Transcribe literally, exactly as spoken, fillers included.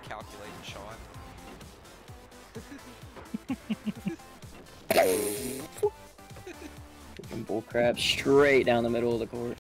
calculated shot. Fucking bullcrap straight down the middle of the court.